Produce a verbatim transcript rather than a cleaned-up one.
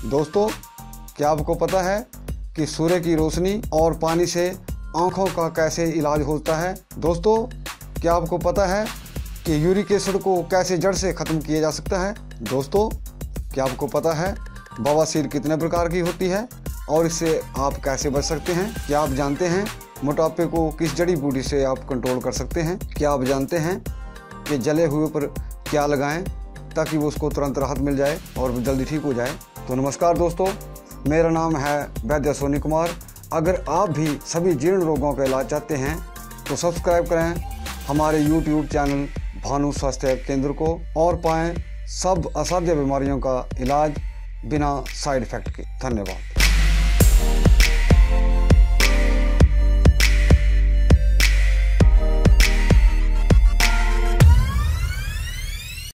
दोस्तों, क्या आपको पता है कि सूर्य की रोशनी और पानी से आँखों का कैसे इलाज होता है? दोस्तों, क्या आपको पता है कि यूरिक एसिड को कैसे जड़ से ख़त्म किया जा सकता है? दोस्तों, क्या आपको पता है बवासीर कितने प्रकार की होती है और इससे आप कैसे बच सकते हैं? क्या आप जानते हैं मोटापे को किस जड़ी बूटी से आप कंट्रोल कर सकते हैं? क्या आप जानते हैं कि जले हुए पर क्या लगाएं ताकि वो उसको तुरंत राहत मिल जाए और जल्दी ठीक हो जाए? तो नमस्कार दोस्तों, मेरा नाम है वैद्य सोनी कुमार। अगर आप भी सभी जीर्ण रोगों का इलाज चाहते हैं तो सब्सक्राइब करें हमारे यूट्यूब चैनल भानु स्वास्थ्य केंद्र को और पाएं सब असाध्य बीमारियों का इलाज बिना साइड इफ़ेक्ट के। धन्यवाद।